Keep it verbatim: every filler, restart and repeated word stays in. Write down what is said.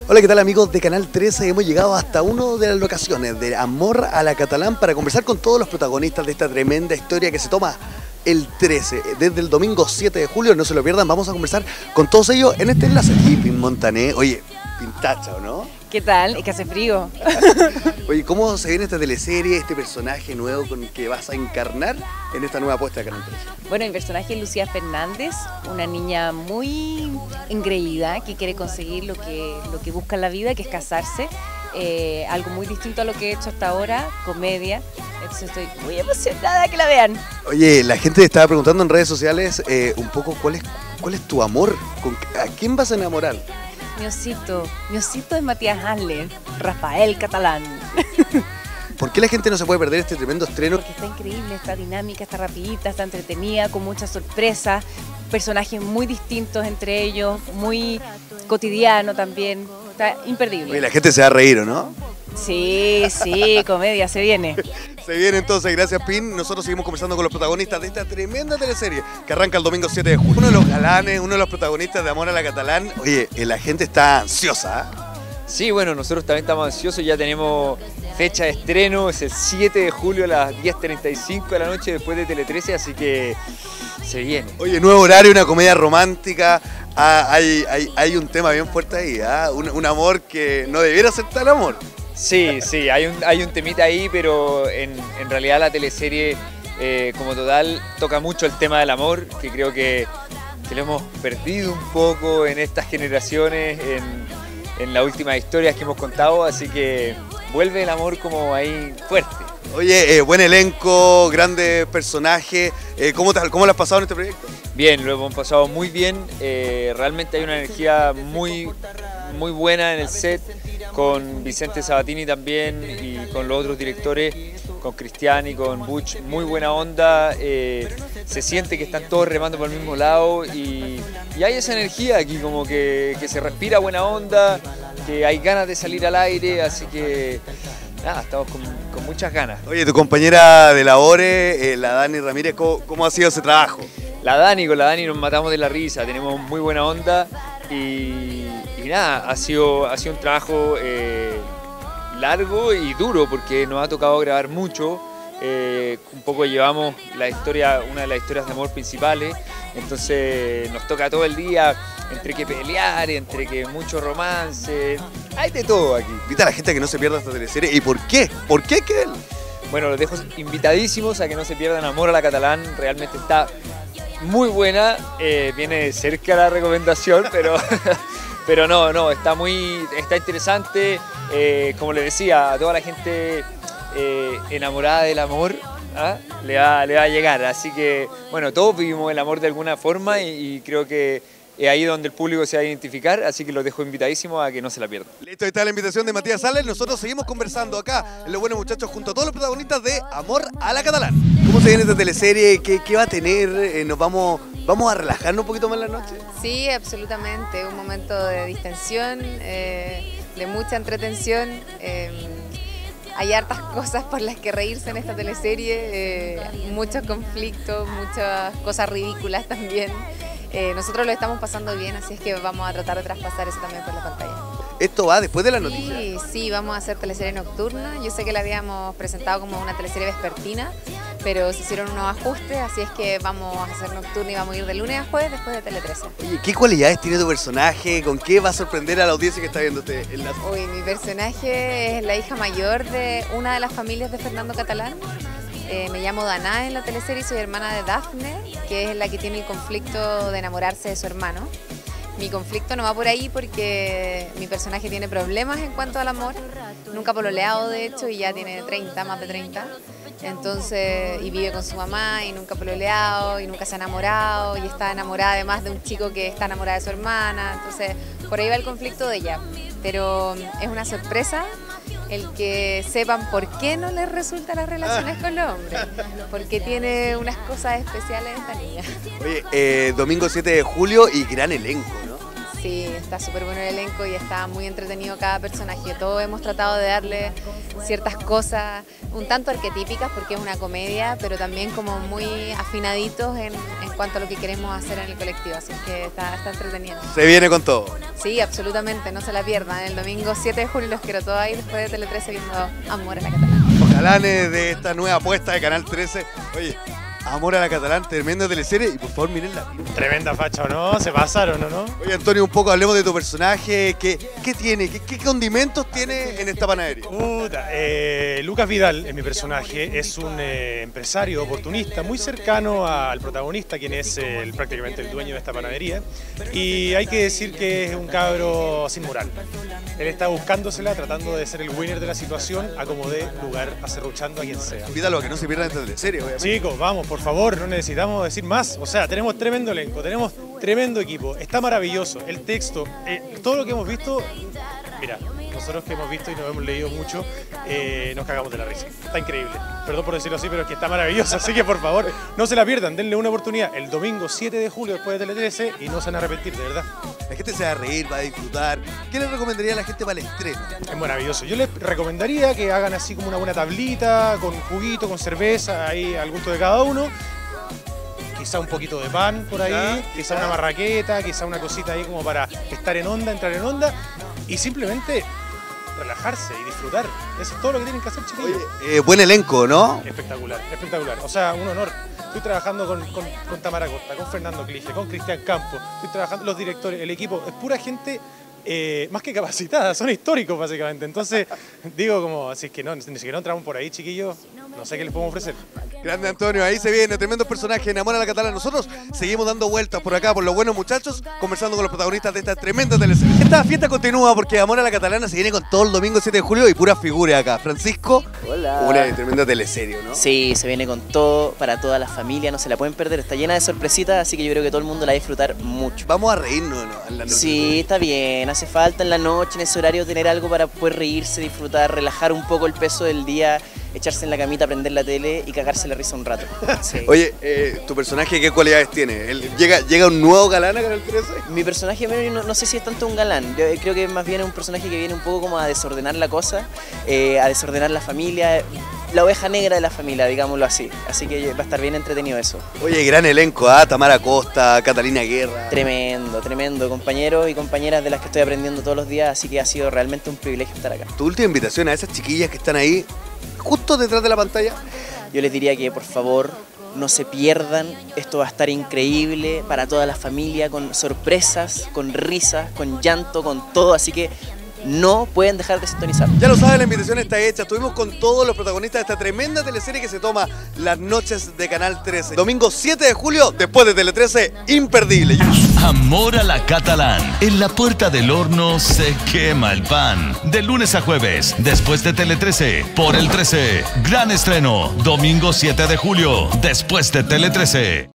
Hola, ¿qué tal amigos de Canal trece? Hemos llegado hasta una de las locaciones de Amor a la Catalán para conversar con todos los protagonistas de esta tremenda historia que se toma el trece, desde el domingo siete de julio, no se lo pierdan, vamos a conversar con todos ellos en este enlace. Y Pin Montané, oye, pintacha, ¿o no? ¿Qué tal? Es que hace frío. Oye, ¿cómo se viene esta teleserie, este personaje nuevo con el que vas a encarnar en esta nueva apuesta de Canal trece? Bueno, mi personaje es Lucía Fernández, una niña muy engreída que quiere conseguir lo que, lo que busca en la vida, que es casarse. Eh, algo muy distinto a lo que he hecho hasta ahora, comedia. Entonces estoy muy emocionada que la vean. Oye, la gente te estaba preguntando en redes sociales eh, un poco cuál es, cuál es tu amor, ¿Con, ¿a quién vas a enamorar? Mi osito, mi osito es Matías Hanle, Rafael Catalán. ¿Por qué la gente no se puede perder este tremendo estreno? Porque está increíble, está dinámica, está rapidita, está entretenida, con muchas sorpresas, personajes muy distintos entre ellos, muy cotidiano también, está imperdible. Oye, la gente se va a reír, ¿o no? Sí, sí, comedia, se viene. Se viene entonces, gracias Pin. Nosotros seguimos conversando con los protagonistas de esta tremenda teleserie que arranca el domingo siete de julio. Uno de los galanes, uno de los protagonistas de Amor a la Catalán. Oye, la gente está ansiosa, ¿eh? Sí, bueno, nosotros también estamos ansiosos, ya tenemos fecha de estreno, es el siete de julio a las diez treinta y cinco de la noche después de Tele trece, así que se viene. Oye, nuevo horario, una comedia romántica, ah, hay, hay, hay un tema bien fuerte ahí, ¿ah? un, un amor que no debiera ser tal amor. Sí, sí, hay un, hay un temita ahí, pero en, en realidad la teleserie eh, como total toca mucho el tema del amor, que creo que, que lo hemos perdido un poco en estas generaciones, en, en las últimas historias que hemos contado, así que vuelve el amor como ahí fuerte. Oye, eh, buen elenco, grandes personajes, eh, ¿cómo, te, ¿cómo lo has pasado en este proyecto? Bien, lo hemos pasado muy bien, eh, realmente hay una energía muy, muy buena en el set, con Vicente Sabatini también y con los otros directores, con Cristian y con Butch, muy buena onda, eh, se siente que están todos remando por el mismo lado y, y hay esa energía aquí, como que, que se respira buena onda, que hay ganas de salir al aire, así que nada, estamos con, con muchas ganas. Oye, tu compañera de labores, eh, la Dani Ramírez, ¿cómo, ¿cómo ha sido ese trabajo? La Dani, con la Dani nos matamos de la risa, tenemos muy buena onda y, y nada, ha sido, ha sido un trabajo eh, largo y duro porque nos ha tocado grabar mucho, eh, un poco llevamos la historia, una de las historias de amor principales, entonces nos toca todo el día entre que pelear, entre que mucho romance, hay de todo aquí. Invita a la gente a que no se pierda esta teleserie. ¿Y por qué? ¿Por qué que él? Bueno, los dejo invitadísimos a que no se pierdan Amor a la Catalán, realmente está muy buena, eh, viene de cerca la recomendación, pero, pero no, no, está muy, está interesante, eh, como les decía, a toda la gente eh, enamorada del amor, ¿ah? le, va, le va a llegar, así que bueno, todos vivimos el amor de alguna forma y, y creo que es ahí donde el público se va a identificar, así que los dejo invitadísimos a que no se la pierdan. Listo, ahí está la invitación de Matías Sales. Nosotros seguimos conversando acá en Los Buenos Muchachos junto a todos los protagonistas de Amor a la Catalán. ¿Cómo se viene esta teleserie? ¿Qué, qué va a tener? Eh, ¿Nos vamos, vamos a relajarnos un poquito más en la noche? Sí, absolutamente. Un momento de distensión, eh, de mucha entretención. Eh, hay hartas cosas por las que reírse en esta teleserie, eh, muchos conflictos, muchas cosas ridículas también. Eh, nosotros lo estamos pasando bien, así es que vamos a tratar de traspasar eso también por la pantalla. ¿Esto va después de la noticia? Sí, sí, vamos a hacer teleserie nocturna. Yo sé que la habíamos presentado como una teleserie vespertina, pero se hicieron unos ajustes, así es que vamos a hacer nocturna y vamos a ir de lunes a jueves después de Tele trece. Oye, ¿qué cualidades tiene tu personaje? ¿Con qué va a sorprender a la audiencia que está viendo este enlace? Uy, mi personaje es la hija mayor de una de las familias de Fernando Catalán. Eh, me llamo Daná en la teleserie y soy hermana de Dafne, que es la que tiene el conflicto de enamorarse de su hermano. Mi conflicto no va por ahí porque mi personaje tiene problemas en cuanto al amor, nunca ha pololeado de hecho y ya tiene treinta, más de treinta, entonces, y vive con su mamá y nunca ha pololeado y nunca se ha enamorado y está enamorada además de un chico que está enamorada de su hermana, entonces por ahí va el conflicto de ella, pero es una sorpresa el que sepan por qué no les resultan las relaciones con los hombres, porque tiene unas cosas especiales esta niña. Oye, eh, domingo siete de julio y gran elenco, ¿no? Sí, está súper bueno el elenco y está muy entretenido cada personaje. Todos hemos tratado de darle ciertas cosas un tanto arquetípicas porque es una comedia, pero también como muy afinaditos en, en cuanto a lo que queremos hacer en el colectivo. Así que está, está entretenido. Se viene con todo. Sí, absolutamente, no se la pierdan. El domingo siete de julio los quiero todos ahí después de Tele trece viendo Amor a la Catalana. Los galanes de esta nueva apuesta de Canal trece. Oye, Amor a la Catalán, tremenda teleserie y por favor miren la pinta. Tremenda facha, ¿o no? Se pasaron, ¿o no? Oye Antonio, un poco hablemos de tu personaje, ¿qué, qué tiene? ¿Qué, ¿Qué condimentos tiene en esta panadería? Puta, eh, Lucas Vidal es mi personaje, es un eh, empresario oportunista muy cercano al protagonista, quien es eh, el, prácticamente el dueño de esta panadería. Y hay que decir que es un cabro sin moral. Él está buscándosela, tratando de ser el winner de la situación, a como dé lugar, acerruchando a quien sea. Invítalo a que no se pierdan esta teleserie, obviamente. Chicos, vamos, por favor, no necesitamos decir más. O sea, tenemos tremendo elenco, tenemos tremendo equipo, está maravilloso. El texto, eh, todo lo que hemos visto, mira, nosotros que hemos visto y nos hemos leído mucho, eh, nos cagamos de la risa. Está increíble. Perdón por decirlo así, pero es que está maravilloso. Así que por favor, no se la pierdan, denle una oportunidad el domingo siete de julio después de Tele trece y no se van a arrepentir, de verdad. La gente se va a reír, va a disfrutar. ¿Qué le recomendaría a la gente para el estreno? Es maravilloso. Yo les recomendaría que hagan así como una buena tablita, con juguito, con cerveza, ahí al gusto de cada uno. Quizá un poquito de pan por ahí, ¿Ya? quizá una marraqueta, quizá una cosita ahí como para estar en onda, entrar en onda y simplemente relajarse y disfrutar. Eso es todo lo que tienen que hacer, chiquillos. Oye, eh, buen elenco, ¿no? Espectacular, espectacular. O sea, un honor. Estoy trabajando con, con, con Tamara Costa, con Fernando Clige, con Cristian Campos. Estoy trabajando los directores, el equipo. Es pura gente eh, más que capacitada, son históricos básicamente. Entonces, digo como, si es que no, ni siquiera entramos por ahí, chiquillos, no sé qué les podemos ofrecer. Grande Antonio, ahí se viene, tremendo personaje en Amor a la Catalana. Nosotros seguimos dando vueltas por acá, por los buenos muchachos, conversando con los protagonistas de esta tremenda teleserie. Esta fiesta continúa porque Amor a la Catalana se viene con todo el domingo siete de julio y puras figuras acá. Francisco, Hola. una tremenda teleserie, ¿no? Sí, se viene con todo, para toda la familia, no se la pueden perder, está llena de sorpresitas, así que yo creo que todo el mundo la va a disfrutar mucho. Vamos a reírnos, ¿no? En la noche. Sí, está bien, hace falta en la noche, en ese horario, tener algo para poder reírse, disfrutar, relajar un poco el peso del día, echarse en la camita, prender la tele y cagarse la risa un rato. Sí. Oye, eh, ¿tu personaje qué cualidades tiene? ¿Él, llega, ¿Llega un nuevo galán a Canal trece? Mi personaje no, no sé si es tanto un galán, yo creo que más bien es un personaje que viene un poco como a desordenar la cosa, eh, a desordenar la familia, la oveja negra de la familia, digámoslo así. Así que va a estar bien entretenido eso. Oye, gran elenco, ¿ah? Tamara Costa, Catalina Guerra. Tremendo, tremendo, compañeros y compañeras de las que estoy aprendiendo todos los días, así que ha sido realmente un privilegio estar acá. Tu última invitación a esas chiquillas que están ahí, justo detrás de la pantalla. Yo les diría que por favor no se pierdan, esto va a estar increíble para toda la familia, con sorpresas, con risas, con llanto, con todo, así que no pueden dejar de sintonizar. Ya lo saben, la invitación está hecha. Estuvimos con todos los protagonistas de esta tremenda teleserie que se toma las noches de Canal trece. Domingo siete de julio, después de Tele trece, imperdible. Amor a la Catalán. En la puerta del horno se quema el pan. De lunes a jueves, después de Tele trece, por el trece. Gran estreno, domingo siete de julio, después de Tele trece.